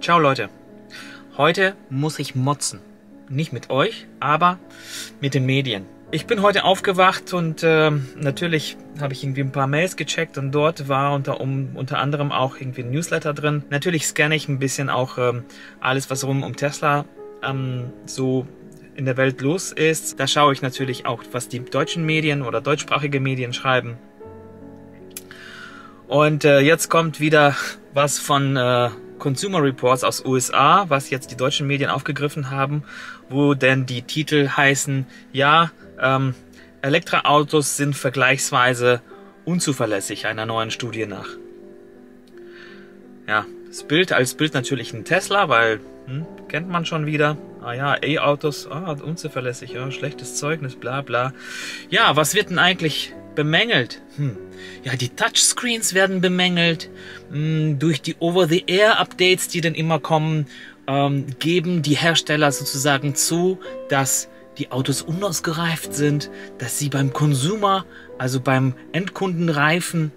Ciao Leute, heute muss ich motzen. Nicht mit euch, aber mit den Medien. Ich bin heute aufgewacht und natürlich habe ich irgendwie ein paar Mails gecheckt und dort war unter anderem auch irgendwie ein Newsletter drin. Natürlich scanne ich ein bisschen auch alles, was um Tesla so in der Welt los ist. Da schaue ich natürlich auch, was die deutschen Medien oder deutschsprachige Medien schreiben. Und jetzt kommt wieder was von Consumer Reports aus USA, was jetzt die deutschen Medien aufgegriffen haben, wo denn die Titel heißen, ja, Elektroautos sind vergleichsweise unzuverlässig einer neuen Studie nach. Ja, das Bild als Bild natürlich ein Tesla, weil, kennt man schon wieder. Ah ja, E-Autos, unzuverlässig, ja, schlechtes Zeugnis, bla bla. Ja, was wird denn eigentlich bemängelt? Ja, die Touchscreens werden bemängelt. Durch die Over-the-Air-Updates, die dann immer kommen, geben die Hersteller sozusagen zu, dass die Autos unausgereift sind, dass sie beim Consumer, also beim Endkunden reifen.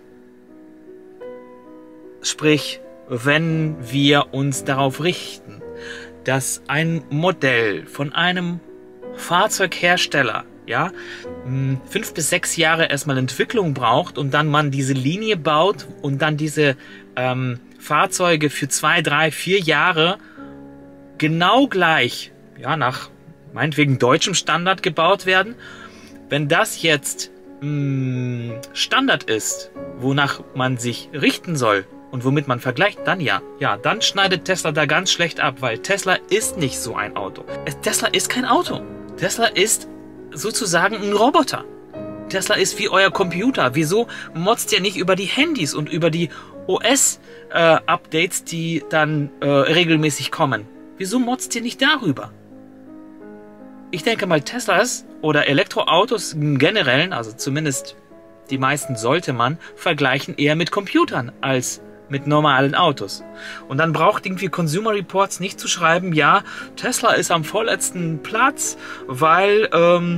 Sprich, wenn wir uns darauf richten, dass ein Modell von einem Fahrzeughersteller 5 bis 6 Jahre erstmal Entwicklung braucht und dann man diese Linie baut und dann diese Fahrzeuge für 2, 3, 4 Jahre genau gleich, ja, nach meinetwegen deutschem Standard gebaut werden. Wenn das jetzt Standard ist, wonach man sich richten soll und womit man vergleicht, dann dann schneidet Tesla da ganz schlecht ab, weil Tesla ist nicht so ein Auto. Tesla ist kein Auto. Tesla ist sozusagen ein Roboter. Tesla ist wie euer Computer. Wieso motzt ihr nicht über die Handys und über die OS-Updates, die dann regelmäßig kommen? Wieso motzt ihr nicht darüber? Ich denke mal, Teslas oder Elektroautos im Generellen, also zumindest die meisten sollte man, vergleichen eher mit Computern als mit normalen Autos. Und dann braucht irgendwie Consumer Reports nicht zu schreiben, ja, Tesla ist am vorletzten Platz, weil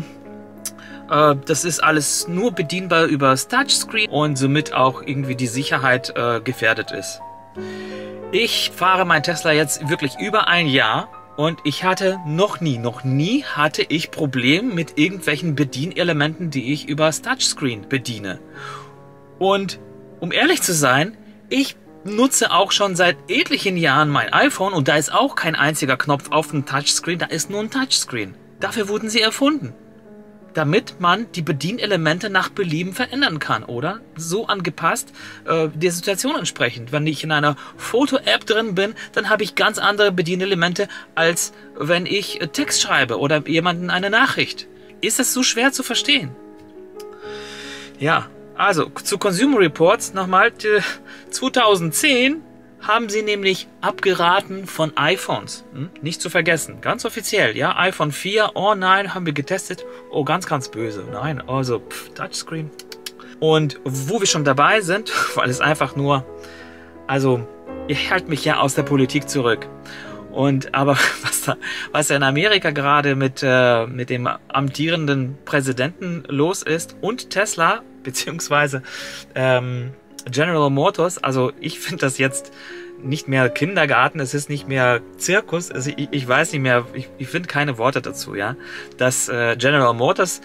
das ist alles nur bedienbar über das Touchscreen und somit auch irgendwie die Sicherheit gefährdet ist. Ich fahre mein Tesla jetzt wirklich über ein Jahr und ich hatte noch nie hatte ich Probleme mit irgendwelchen Bedienelementen, die ich über das Touchscreen bediene. Und um ehrlich zu sein, ich nutze auch schon seit etlichen Jahren mein iPhone und da ist auch kein einziger Knopf auf dem Touchscreen, da ist nur ein Touchscreen. Dafür wurden sie erfunden, damit man die Bedienelemente nach Belieben verändern kann oder so angepasst der Situation entsprechend. Wenn ich in einer Foto-App drin bin, dann habe ich ganz andere Bedienelemente, als wenn ich Text schreibe oder jemanden eine Nachricht. Ist das so schwer zu verstehen? Ja. Also, zu Consumer Reports nochmal, 2010 haben sie nämlich abgeraten von iPhones. Nicht zu vergessen, ganz offiziell, ja, iPhone 4, oh nein, haben wir getestet, oh ganz, ganz böse, nein, also Touchscreen. Und wo wir schon dabei sind, weil es einfach nur, also, ihr hält mich ja aus der Politik zurück. Aber was in Amerika gerade mit dem amtierenden Präsidenten los ist und Tesla, beziehungsweise General Motors, also ich finde das jetzt nicht mehr Kindergarten, es ist nicht mehr Zirkus, also ich weiß nicht mehr, ich finde keine Worte dazu, ja, dass General Motors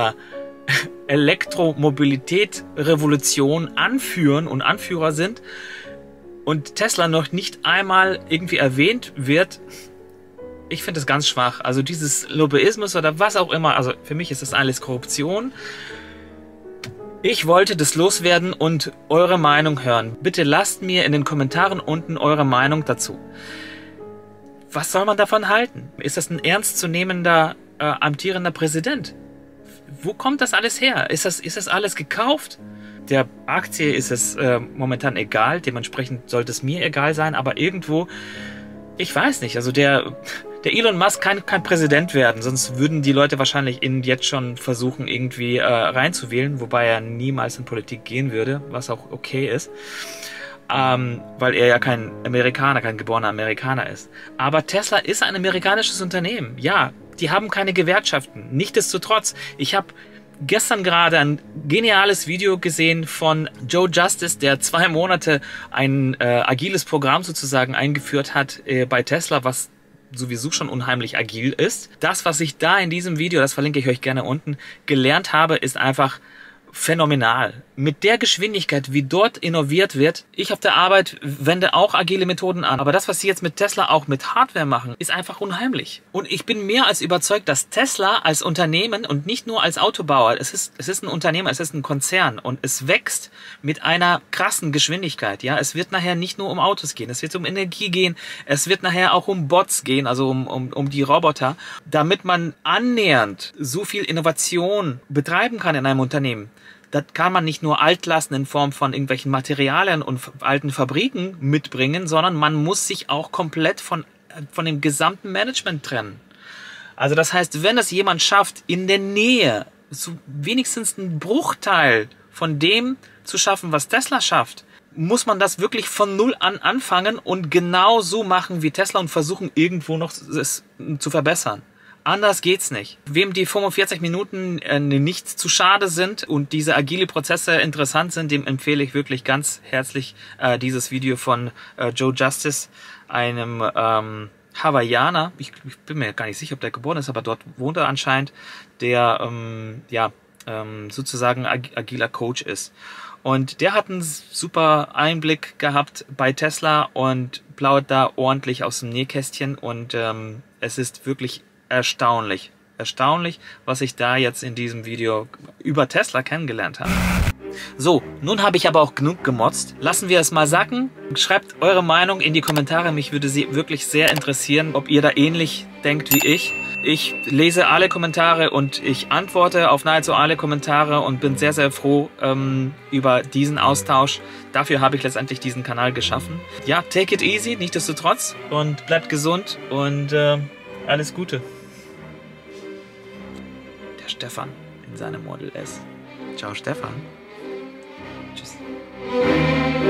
Elektromobilität, Revolution anführen und Anführer sind und Tesla noch nicht einmal irgendwie erwähnt wird. Ich finde das ganz schwach. Also dieses Lobbyismus oder was auch immer, also für mich ist das alles Korruption. Ich wollte das loswerden und eure Meinung hören. Bitte lasst mir in den Kommentaren unten eure Meinung dazu. Was soll man davon halten? Ist das ein ernstzunehmender amtierender Präsident? Wo kommt das alles her? Ist das alles gekauft? Der Aktie ist es momentan egal, dementsprechend sollte es mir egal sein, aber irgendwo, ich weiß nicht, also der Elon Musk kann kein Präsident werden, sonst würden die Leute wahrscheinlich ihn jetzt schon versuchen, irgendwie reinzuwählen, wobei er niemals in Politik gehen würde, was auch okay ist, weil er ja kein geborener Amerikaner ist. Aber Tesla ist ein amerikanisches Unternehmen, ja, die haben keine Gewerkschaften, nichtsdestotrotz, ich habe gestern gerade ein geniales Video gesehen von Joe Justice, der 2 Monate ein agiles Programm sozusagen eingeführt hat bei Tesla, was sowieso schon unheimlich agil ist. Das, was ich da in diesem Video, das verlinke ich euch gerne unten, gelernt habe, ist einfach phänomenal. Mit der Geschwindigkeit, wie dort innoviert wird, ich auf der Arbeit wende auch agile Methoden an. Aber das, was sie jetzt mit Tesla auch mit Hardware machen, ist einfach unheimlich. Und ich bin mehr als überzeugt, dass Tesla als Unternehmen und nicht nur als Autobauer, es ist ein Unternehmen, es ist ein Konzern und es wächst mit einer krassen Geschwindigkeit. Ja, es wird nachher nicht nur um Autos gehen, es wird um Energie gehen, es wird nachher auch um Bots gehen, also um die Roboter, damit man annähernd so viel Innovation betreiben kann in einem Unternehmen. Das kann man nicht nur Altlasten in Form von irgendwelchen Materialien und alten Fabriken mitbringen, sondern man muss sich auch komplett von dem gesamten Management trennen. Also das heißt, wenn es jemand schafft, in der Nähe so wenigstens einen Bruchteil von dem zu schaffen, was Tesla schafft, muss man das wirklich von Null an anfangen und genau so machen wie Tesla und versuchen, irgendwo noch es zu verbessern. Anders geht's nicht. Wem die 45 Minuten nicht zu schade sind und diese agile Prozesse interessant sind, dem empfehle ich wirklich ganz herzlich dieses Video von Joe Justice, einem Hawaiianer. Ich bin mir gar nicht sicher, ob der geboren ist, aber dort wohnt er anscheinend, der sozusagen agiler Coach ist. Und der hat einen super Einblick gehabt bei Tesla und plaudert da ordentlich aus dem Nähkästchen und es ist wirklich erstaunlich, was ich da jetzt in diesem Video über Tesla kennengelernt habe. So, nun habe ich aber auch genug gemotzt. Lassen wir es mal sacken. Schreibt eure Meinung in die Kommentare. Mich würde sie wirklich sehr interessieren, ob ihr da ähnlich denkt wie ich. Ich lese alle Kommentare und ich antworte auf nahezu alle Kommentare und bin sehr, sehr froh über diesen Austausch. Dafür habe ich letztendlich diesen Kanal geschaffen. Ja, take it easy, nichtsdestotrotz, und bleibt gesund und alles Gute. Der Stefan in seinem Model S. Ciao, Stefan. Tschüss.